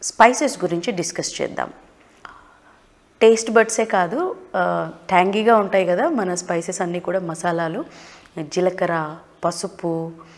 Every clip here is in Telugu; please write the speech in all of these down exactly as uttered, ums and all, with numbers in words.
స్పైసెస్ గురించి డిస్కస్ చేద్దాం. టేస్ట్ బడ్సే కాదు, ట్యాంగీగా ఉంటాయి కదా మన స్పైసెస్ అన్నీ కూడా. మసాలాలు, జీలకర్ర, పసుపు,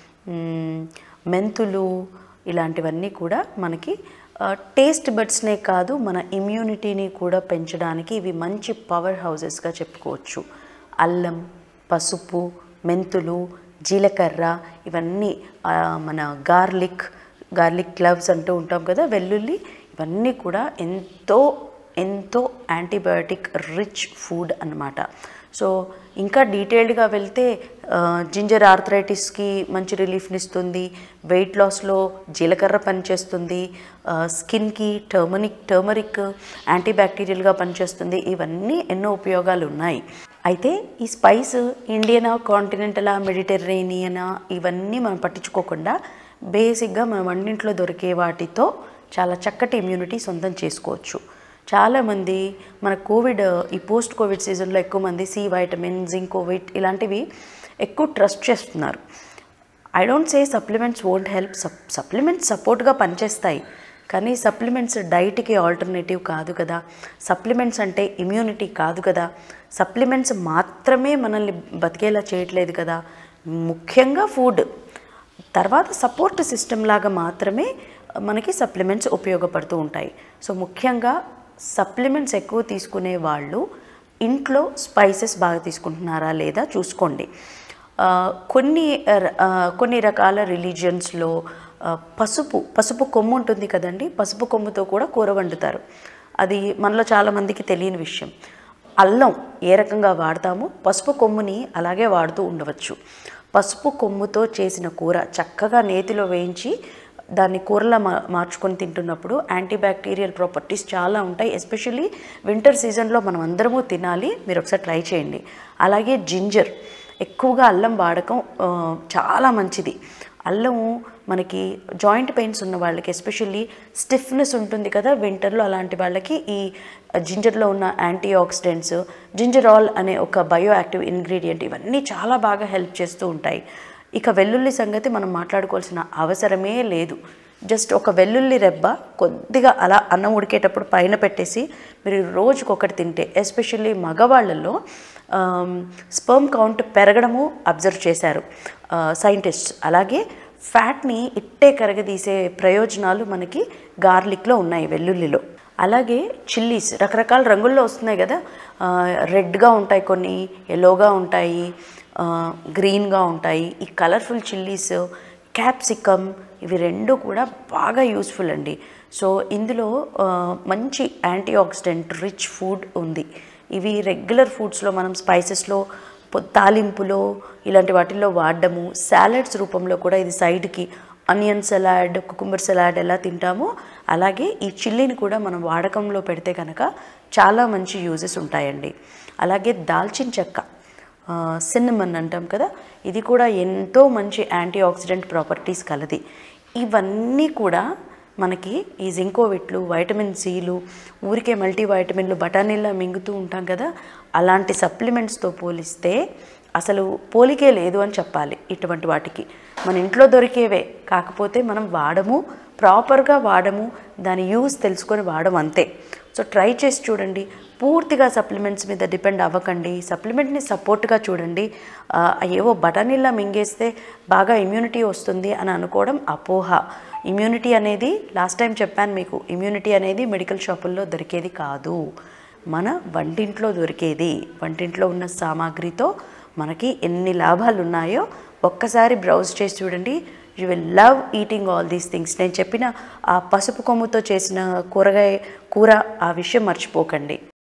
మెంతులు ఇలాంటివన్నీ కూడా మనకి టేస్ట్ బడ్స్నే కాదు మన ఇమ్యూనిటీని కూడా పెంచడానికి ఇవి మంచి పవర్ హౌసెస్గా చెప్పుకోవచ్చు. అల్లం, పసుపు, మెంతులు, జీలకర్ర ఇవన్నీ, మన గార్లిక్ గార్లిక్ క్లవ్స్ అంటూ ఉంటాం కదా, వెల్లుల్లి, ఇవన్నీ కూడా ఎంతో ఎంతో యాంటీబయాటిక్ రిచ్ ఫుడ్ అన్నమాట. సో ఇంకా డీటెయిల్డ్గా వెళ్తే జింజర్ ఆర్థరైటిస్కి మంచి రిలీఫ్ని ఇస్తుంది, వెయిట్ లాస్లో జీలకర్ర పనిచేస్తుంది, స్కిన్కి టర్మరిక్ టర్మరిక్ యాంటీబ్యాక్టీరియల్గా పనిచేస్తుంది. ఇవన్నీ ఎన్నో ఉపయోగాలు ఉన్నాయి. అయితే ఈ స్పైస్ ఇండియనా, కాంటినెంటలా, మెడిటరేనియనా ఇవన్నీ మనం పట్టించుకోకుండా బేసిక్గా మన వంటింట్లో దొరికే వాటితో చాలా చక్కటి ఇమ్యూనిటీ సొంతం చేసుకోవచ్చు. చాలామంది మన కోవిడ్, ఈ పోస్ట్ కోవిడ్ సీజన్లో ఎక్కువ మంది సి వైటమిన్, జింకోవిట్ ఇలాంటివి ఎక్కువ ట్రస్ట్ చేస్తున్నారు. I don't say supplements won't help. Sup supplements సపోర్ట్గా పనిచేస్తాయి, కానీ సప్లిమెంట్స్ డైట్కి ఆల్టర్నేటివ్ కాదు కదా. సప్లిమెంట్స్ అంటే ఇమ్యూనిటీ కాదు కదా. సప్లిమెంట్స్ మాత్రమే మనల్ని బతికేలా చేయట్లేదు కదా. ముఖ్యంగా ఫుడ్ తర్వాత సపోర్ట్ సిస్టమ్ లాగా మాత్రమే మనకి సప్లిమెంట్స్ ఉపయోగపడుతూ ఉంటాయి. సో ముఖ్యంగా సప్లిమెంట్స్ ఎక్కువ తీసుకునే వాళ్ళు ఇంట్లో స్పైసెస్ బాగా తీసుకుంటున్నారా లేదా చూసుకోండి. కొన్ని కొన్ని రకాల రిలీజియన్స్లో పసుపు పసుపు కొమ్ము ఉంటుంది కదండి, పసుపు కొమ్ముతో కూడా కూర వండుతారు. అది మనలో చాలామందికి తెలియని విషయం. అల్లం ఏ రకంగా వాడతామో పసుపు కొమ్ముని అలాగే వాడుతూ ఉండవచ్చు. పసుపు కొమ్ముతో చేసిన కూర చక్కగా నేతిలో వేయించి దాన్ని కూరలా మా మార్చుకొని తింటున్నప్పుడు యాంటీబ్యాక్టీరియల్ ప్రాపర్టీస్ చాలా ఉంటాయి. ఎస్పెషల్లీ వింటర్ సీజన్లో మనం అందరము తినాలి. మీరు ఒకసారి ట్రై చేయండి. అలాగే జింజర్, ఎక్కువగా అల్లం వాడకం చాలా మంచిది. అల్లము మనకి జాయింట్ పెయిన్స్ ఉన్న వాళ్ళకి, ఎస్పెషల్లీ స్టిఫ్నెస్ ఉంటుంది కదా వింటర్లో, అలాంటి వాళ్ళకి ఈ జింజర్లో ఉన్న యాంటీ ఆక్సిడెంట్స్, జింజరాల్ అనే ఒక బయో యాక్టివ్ ఇంగ్రీడియంట్, ఇవన్నీ చాలా బాగా హెల్ప్ చేస్తూ ఉంటాయి. ఇక వెల్లుల్లి సంగతి మనం మాట్లాడుకోవాల్సిన అవసరమే లేదు. జస్ట్ ఒక వెల్లుల్లి రెబ్బ కొద్దిగా అలా అన్నం ఉడికేటప్పుడు పైన పెట్టేసి మీరు రోజుకొకటి తింటే, ఎస్పెషల్లీ మగవాళ్ళల్లో స్పర్మ్ కౌంట్ పెరగడము అబ్జర్వ్ చేశారు సైంటిస్ట్స్. అలాగే ఫ్యాట్ని ఇట్టే కరగదీసే ప్రయోజనాలు మనకి గార్లిక్లో ఉన్నాయి, వెల్లుల్లిలో. అలాగే చిల్లీస్ రకరకాల రంగుల్లో వస్తున్నాయి కదా, రెడ్గా ఉంటాయి, కొన్ని ఎల్లోగా ఉంటాయి, గ్రీన్గా ఉంటాయి. ఈ కలర్ఫుల్ చిల్లీస్, క్యాప్సికమ్, ఇవి రెండు కూడా బాగా యూస్ఫుల్ అండి. సో ఇందులో మంచి యాంటీ ఆక్సిడెంట్ రిచ్ ఫుడ్ ఉంది. ఇవి రెగ్యులర్ ఫుడ్స్లో మనం స్పైసెస్లో, తాలింపులో, ఇలాంటి వాటిల్లో వాడడము, సాలడ్స్ రూపంలో కూడా ఇది సైడ్కి ఆనియన్ సలాడ్, కుకుంబర్ సలాడ్ ఎలా తింటామో అలాగే ఈ చిల్లీని కూడా మనం వాడకంలో పెడితే కనుక చాలా మంచి యూజెస్ ఉంటాయండి. అలాగే దాల్చిన చెక్క, సిన్నమన్ అంటాం కదా, ఇది కూడా ఎంతో మంచి యాంటీ ఆక్సిడెంట్ ప్రాపర్టీస్ కలది. ఇవన్నీ కూడా మనకి ఈ జింకోవిట్లు, వైటమిన్ సిలు, ఊరికే మల్టీ వైటమిన్లు బఠానీల్లో మింగుతూ ఉంటాం కదా, అలాంటి సప్లిమెంట్స్తో పోలిస్తే అసలు పోలికే లేదు అని చెప్పాలి. ఇటువంటి వాటికి మన ఇంట్లో దొరికేవే, కాకపోతే మనం వాడము, ప్రాపర్గా వాడము, దాని యూజ్ తెలుసుకొని వాడము అంతే. సో ట్రై చేసి చూడండి. పూర్తిగా సప్లిమెంట్స్ మీద డిపెండ్ అవ్వకండి. సప్లిమెంట్ని సపోర్ట్గా చూడండి. ఏవో బఠానీలా మింగేస్తే బాగా ఇమ్యూనిటీ వస్తుంది అని అనుకోవడం అపోహ. ఇమ్యూనిటీ అనేది లాస్ట్ టైం చెప్పాను మీకు, ఇమ్యూనిటీ అనేది మెడికల్ షాపుల్లో దొరికేది కాదు, మన వంటింట్లో దొరికేది. వంటింట్లో ఉన్న సామాగ్రితో మనకి ఎన్ని లాభాలు ఉన్నాయో ఒక్కసారి బ్రౌజ్ చేసి చూడండి. You will love eating all these things. నేను చెప్పిన ఆ పసుపు కొమ్ముతో చేసిన కూరగాయ కూర, ఆ విషయం మర్చిపోకండి.